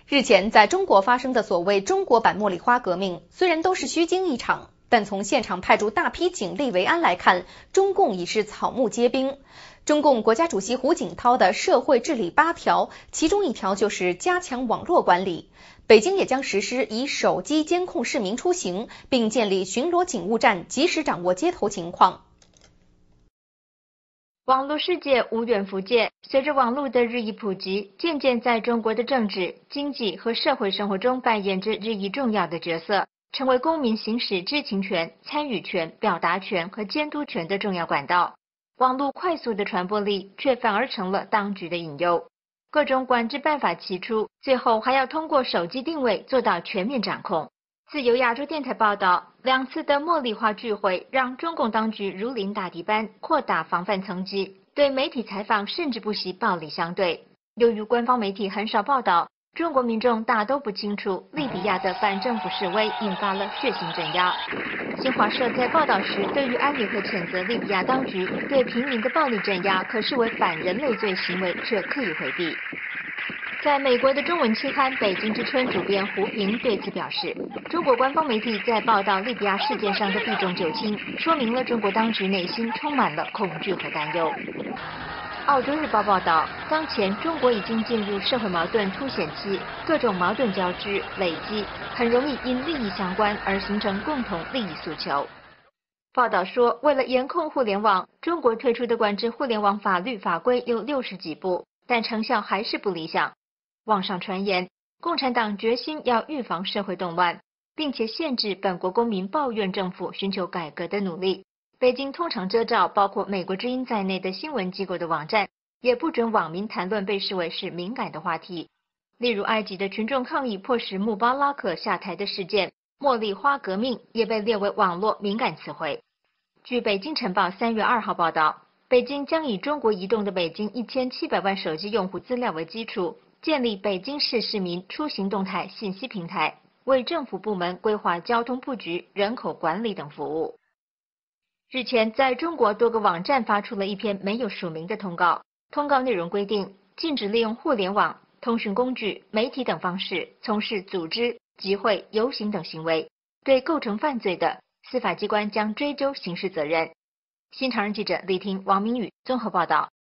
日前，在中国发生的所谓中国版茉莉花革命，虽然都是虚惊一场，但从现场派驻大批警力维安来看，中共已是草木皆兵。中共国家主席胡锦涛的社会治理8条，其中1条就是加强网络管理。北京也将实施以手机监控市民出行，并建立巡逻警务站，及时掌握街头情况。 网络世界无远弗届，随着网络的日益普及，渐渐在中国的政治、经济和社会生活中扮演着日益重要的角色，成为公民行使知情权、参与权、表达权和监督权的重要管道。网络快速的传播力却反而成了当局的隐忧。各种管制办法齐出，最后还要通过手机定位做到全面掌控。自由亚洲电台报道，2次的茉莉花聚会让中共当局如临大敌般扩大防范层级，对媒体采访甚至不惜暴力相对。由于官方媒体很少报道，中国民众大都不清楚利比亚的反政府示威引发了血腥镇压。新华社在报道时对于安利和谴责利比亚当局对平民的暴力镇压可视为反人类罪行为，却刻意回避。在美国的中文期刊《北京之春》主编胡平对此表示，中国官方媒体在报道利比亚事件上的避重就轻，说明了中国当局内心充满了恐惧和担忧。澳洲日报报道，当前中国已经进入社会矛盾凸显期，各种矛盾交织累积，很容易因利益相关而形成共同利益诉求。报道说，为了严控互联网，中国推出的管制互联网法律法规有60几部，但成效还是不理想。网上传言，共产党决心要预防社会动乱，并且限制本国公民抱怨政府寻求改革的努力。北京通常遮罩包括美国之音在内的新闻机构的网站，也不准网民谈论被视为是敏感的话题。例如埃及的群众抗议迫使穆巴拉克下台的事件，茉莉花革命也被列为网络敏感词汇。据北京晨报3月2号报道，北京将以中国移动的北京1700万手机用户资料为基础，建立北京市市民出行动态信息平台，为政府部门规划交通布局、人口管理等服务。日前，在中国多个网站发出了一篇没有署名的通告，通告内容规定，禁止利用互联网、通讯工具、媒体等方式从事组织、集会、游行等行为，对构成犯罪的，司法机关将追究刑事责任。新唐人记者李婷、王明宇综合报道。